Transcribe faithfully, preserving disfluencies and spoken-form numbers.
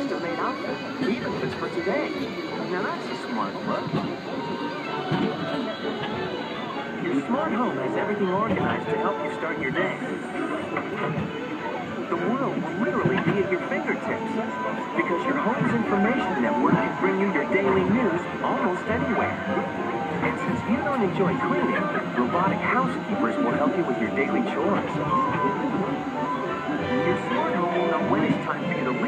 custom-made outfit, even if it's for today. Now that's a smart look. Your smart home has everything organized to help you start your day. The world will literally be at your fingertips because your home's information network can bring you your daily news almost anywhere. And since you don't enjoy cleaning, robotic housekeepers will help you with your daily chores. Your smart home will know when it's time for you to